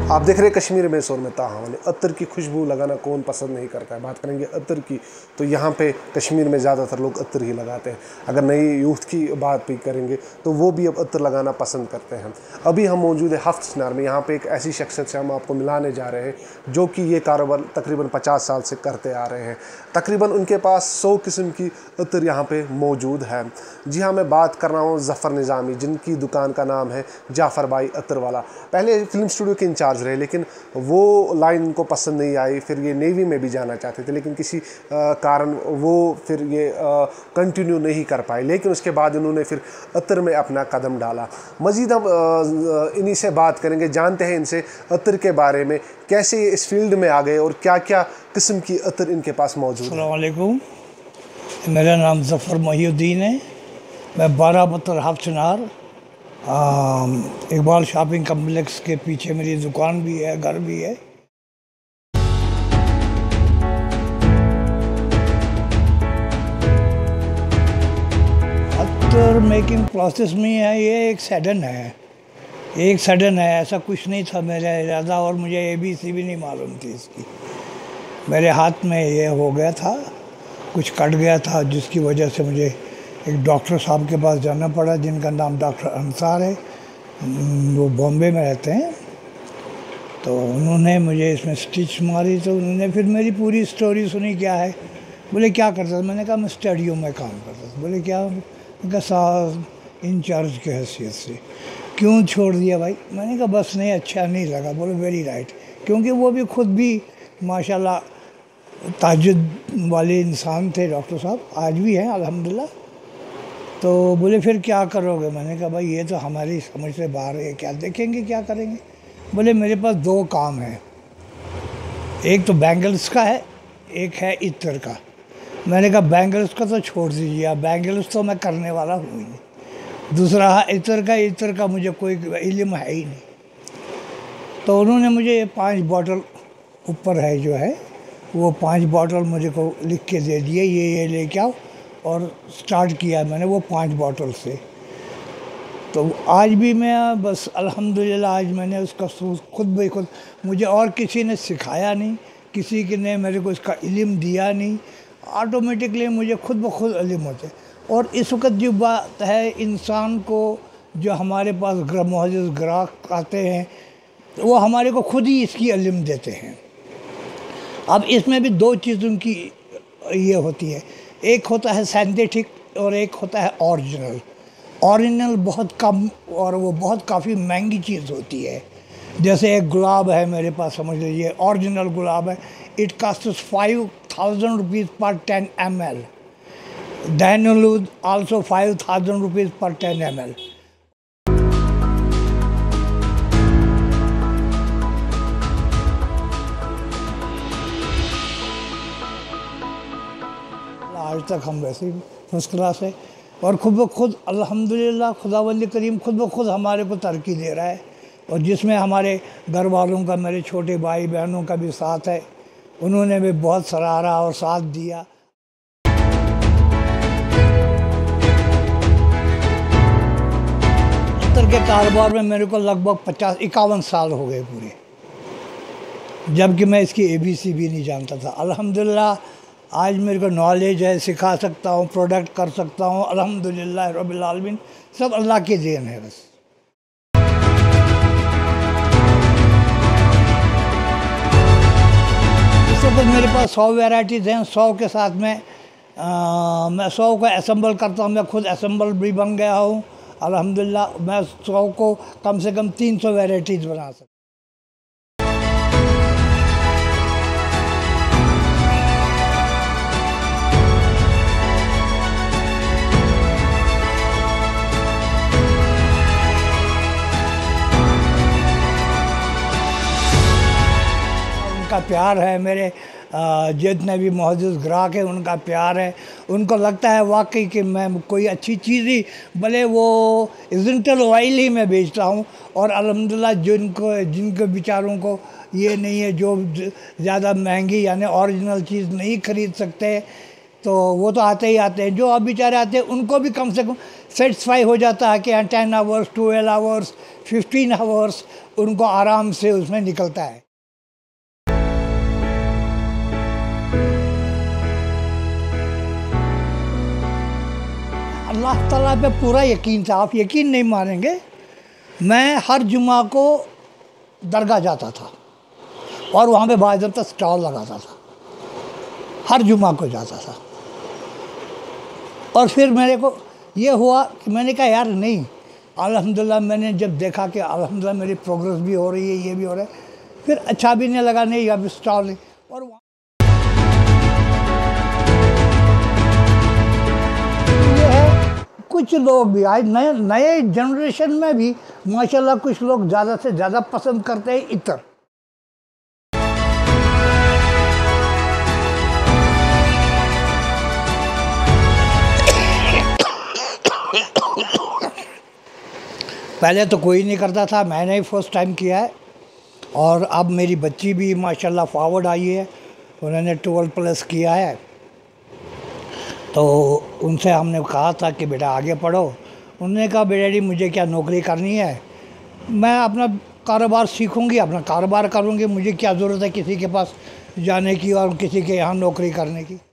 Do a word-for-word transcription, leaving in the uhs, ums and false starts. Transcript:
आप देख रहे हैं कश्मीर में शोर में ताहावले। अत्तर की खुशबू लगाना कौन पसंद नहीं करता है। बात करेंगे अत्तर की तो यहाँ पे कश्मीर में ज़्यादातर लोग अत्तर ही लगाते हैं। अगर नई यूथ की बात भी करेंगे तो वो भी अब अत्तर लगाना पसंद करते हैं। अभी हम मौजूद है हफ्त चिनार में। यहाँ पे एक ऐसी शख्सियत से हम आपको मिलाने जा रहे हैं जो कि ये कारोबार तकरीबन पचास साल से करते आ रहे हैं। तकरीबन उनके पास सौ किस्म की अत्तर यहाँ पे मौजूद है। जी हाँ, मैं बात कर रहा हूँ ज़फ़र निज़ामी, जिनकी दुकान का नाम है जाफ़र भाई अत्तर वाला। पहले फिल्म स्टूडियो के इंचार्ज रहे, लेकिन वो लाइन उनको पसंद नहीं आई। फिर ये नेवी में भी जाना चाहते थे, लेकिन किसी आ, कारण वो फिर ये कंटिन्यू नहीं कर पाए। लेकिन उसके बाद उन्होंने फिर अत्तर में अपना कदम डाला। मज़ीद हम इन्हीं से बात करेंगे, जानते हैं इनसे अत्तर के बारे में, कैसे ये इस फील्ड में आ गए और क्या क्या किस्म की अत्तर इनके पास मौजूद है। अस्सलाम वालेकुम, मेरा नाम ज़फ़र मोहिउद्दीन है। मैं बारह पत्थर हफ्त चिनार इकबाल शॉपिंग कम्प्लेक्स के पीछे मेरी दुकान भी है, घर भी है। अत्तर मेकिंग प्रोसेस में है, ये एक सडन है, एक सडन है, ऐसा कुछ नहीं था मेरा इरादा, और मुझे ए बी सी भी नहीं मालूम थी इसकी। मेरे हाथ में ये हो गया था, कुछ कट गया था, जिसकी वजह से मुझे एक डॉक्टर साहब के पास जाना पड़ा, जिनका नाम डॉक्टर अंसार है, वो बॉम्बे में रहते हैं। तो उन्होंने मुझे इसमें स्टिच मारी, तो उन्होंने फिर मेरी पूरी स्टोरी सुनी, क्या है। बोले क्या करता था? मैंने कहा मैं स्टूडियो में काम करता था। बोले क्या? मैंने कहा साहब इंचार्ज की हैसियत से। क्यों छोड़ दिया भाई? मैंने कहा बस नहीं, अच्छा नहीं लगा। बोले वेरी राइट, क्योंकि वो भी खुद भी माशाल्लाह ताजुद वाले इंसान थे डॉक्टर साहब, आज भी हैं अल्हम्दुलिल्लाह। तो बोले फिर क्या करोगे? मैंने कहा भाई ये तो हमारी समझ से बाहर है, क्या देखेंगे, क्या करेंगे। बोले मेरे पास दो काम है, एक तो बैंगल्स का है, एक है इत्र का। मैंने कहा बैंगल्स का तो छोड़ दीजिए आप, बैंगल्स तो मैं करने वाला हूँ ही नहीं। दूसरा है इत्र का, इत्र का मुझे कोई इल्म है ही नहीं। तो उन्होंने मुझे ये पाँच बॉटल ऊपर है जो है, वो पांच बॉटल मुझे को लिख के दे दिए, ये ये लेके आओ, और स्टार्ट किया मैंने वो पांच बॉटल से। तो आज भी मैं बस अल्हम्दुलिल्लाह आज मैंने उसका खुद ब खुद, मुझे और किसी ने सिखाया नहीं, किसी के ने मेरे को इसका इल्म दिया नहीं, ऑटोमेटिकली मुझे खुद ब खुद इल्म होते। और इस वक्त जो बात है, इंसान को जो हमारे पास मुअज़्ज़िज़ ग्राहक आते हैं, वो हमारे को खुद ही इसकी इल्म देते हैं। अब इसमें भी दो चीज़ों की ये होती है, एक होता है सिंथेटिक और एक होता है ओरिजिनल। ओरिजिनल बहुत कम और वो बहुत काफ़ी महंगी चीज़ होती है। जैसे एक गुलाब है मेरे पास, समझ लीजिए ओरिजिनल गुलाब है, it cost five thousand rupees per ten M L. डैनलूद also five thousand rupees per ten M L. आज तक हम वैसे ही फर्स्ट क्लास है, और खुद ब खुद अल्हम्दुलिल्लाह खुदा वली करीम खुद ब खुद हमारे को तरक्की दे रहा है। और जिसमें हमारे घर वालों का, मेरे छोटे भाई बहनों का भी साथ है, उन्होंने भी बहुत सराहा और साथ दिया। अत्तर के कारोबार में मेरे को लगभग पचास इक्यावन साल हो गए पूरे, जबकि मैं इसकी ए बी सी भी नहीं जानता था। अल्हम्दुलिल्लाह आज मेरे को नॉलेज है, सिखा सकता हूँ, प्रोडक्ट कर सकता हूँ, अल्हम्दुलिल्लाह रब्बिल आलमीन, सब अल्लाह की देन है बस। इस वक्त मेरे पास सौ वैराइटीज़ हैं, सौ के साथ में आ, मैं सौ को असेंबल करता हूँ, मैं खुद असेंबल भी बन गया हूँ अल्हम्दुलिल्लाह। मैं सौ को कम से कम तीन सौ वैराइटीज़ बना सकता हूँ। उनका प्यार है, मेरे जितने भी मुअज़्ज़िज़ ग्राहक हैं उनका प्यार है। उनको लगता है वाकई कि मैं कोई अच्छी चीज़ ही, भले वो इजेंटल ऑयल ही मैं बेचता हूँ, और अल्हम्दुलिल्लाह जिनको जिनको बेचारों को ये नहीं है, जो ज़्यादा महंगी यानी ओरिजिनल चीज़ नहीं ख़रीद सकते, तो वो तो आते ही आते हैं। जो अब बेचारे आते हैं उनको भी कम से कम सेटिस्फाई हो जाता है कि हाँ ten hours twelve hours fifteen hours उनको आराम से उसमें निकलता है। अल्लाह ताला पे पूरा यकीन था, आप यकीन नहीं मानेंगे। मैं हर जुम्मा को दरगाह जाता था और वहाँ पे बाज़ाब्ता स्टॉल लगाता था, हर जुम्मा को जाता था। और फिर मेरे को ये हुआ कि मैंने कहा यार नहीं, अल्हम्दुलिल्लाह मैंने जब देखा कि अल्हम्दुलिल्लाह मेरी प्रोग्रेस भी हो रही है, ये भी हो रहा है, फिर अच्छा भी नहीं लगा, नहीं अब स्टॉल नहीं। और ये है कुछ लोग भी आज नए नए जनरेशन में भी माशाल्लाह कुछ लोग ज़्यादा से ज़्यादा पसंद करते हैं इत्र। पहले तो कोई नहीं करता था, मैंने ही फर्स्ट टाइम किया है। और अब मेरी बच्ची भी माशाल्लाह फॉरवर्ड आई है, उन्होंने ट्वेल्व प्लस किया है। तो उनसे हमने कहा था कि बेटा आगे पढ़ो, उन्होंने कहा बेटा जी मुझे क्या नौकरी करनी है, मैं अपना कारोबार सीखूंगी, अपना कारोबार करूंगी, मुझे क्या ज़रूरत है किसी के पास जाने की और किसी के यहाँ नौकरी करने की।